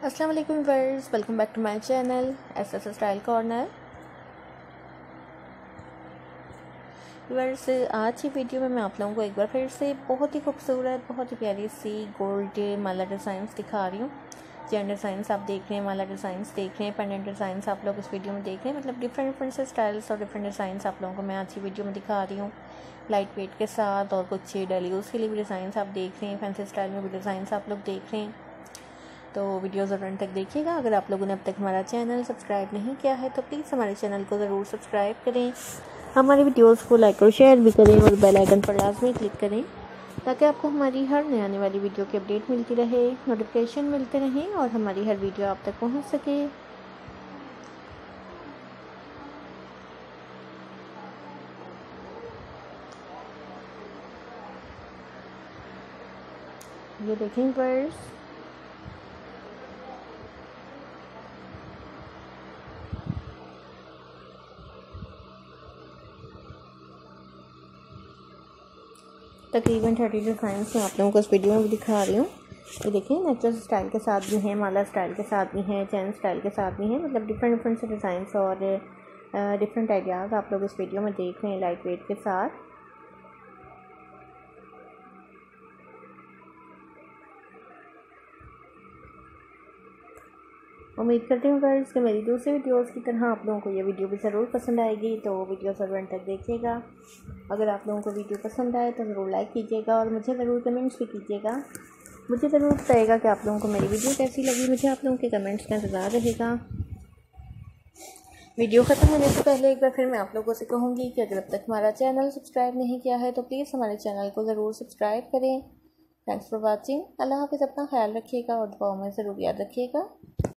अस्सलाम वालेकुम viewers, welcome back to my channel S style corner. Viewers, आज की वीडियो में मैं आप लोगों को एक बार फिर से बहुत ही खूबसूरत, बहुत ही प्यारी सी गोल्ड माला डिज़ाइंस दिखा रही हूँ। चेन डिज़ाइंस आप देख रहे हैं, माला डिज़ाइंस देख रहे हैं, पेंडेंट डिज़ाइंस आप लोग इस वीडियो में देख रहे हैं। मतलब डिफरेंट डिफरेंट से स्टाइल्स और डिफरेंट डिज़ाइंस आप लोगों को मैं आज की वीडियो में दिखा रही हूँ, लाइट वेट के साथ। और कुछ डेली यूज़ के लिए भी डिज़ाइंस आप देख रहे हैं, फैंसी स्टाइल में भी डिज़ाइंस आप लोग देख रहे हैं। तो वीडियो ज़रूर अंत तक देखिएगा। अगर आप लोगों ने अब तक हमारा चैनल सब्सक्राइब नहीं किया है तो प्लीज़ हमारे चैनल को ज़रूर सब्सक्राइब करें, हमारी वीडियोस को लाइक और शेयर भी करें और बेल आइकन पर लाजमी क्लिक करें ताकि आपको हमारी हर नई आने वाली वीडियो की अपडेट मिलती रहे, नोटिफिकेशन मिलते रहें और हमारी हर वीडियो आप तक पहुँच सके। ये देखें वर्स, तकरीबन 30 डिज़ाइंस मैं आप लोगों को इस वीडियो में भी दिखा रही हूँ। ये देखिए, नेचुरल स्टाइल के साथ भी हैं, माला स्टाइल के साथ भी हैं, चैन स्टाइल के साथ भी हैं। मतलब डिफरेंट डिफरेंट से डिज़ाइंस और डिफरेंट आइडियाज़ आप लोग इस वीडियो में देख रहे हैं लाइट वेट के साथ। उम्मीद करती हूँ गाइस कि मेरी दूसरी वीडियोस की तरह आप लोगों को ये वीडियो भी ज़रूर पसंद आएगी। तो वीडियो ज़रूर अंत तक देखिएगा। अगर आप लोगों को वीडियो पसंद आए तो ज़रूर लाइक कीजिएगा और मुझे ज़रूर कमेंट्स भी कीजिएगा। मुझे ज़रूर बताइएगा कि आप लोगों को मेरी वीडियो कैसी लगी। मुझे आप लोगों के कमेंट्स का इंतज़ार रहेगा। वीडियो ख़त्म होने से पहले एक बार फिर मैं आप लोगों से कहूँगी कि अगर अब तक हमारा चैनल सब्सक्राइब नहीं किया है तो प्लीज़ हमारे चैनल को ज़रूर सब्सक्राइब करें। Thanks for watching. अल्लाह हाफ़िज़। अपना ख्याल रखिएगा और दुआओं में ज़रूर याद रखिएगा।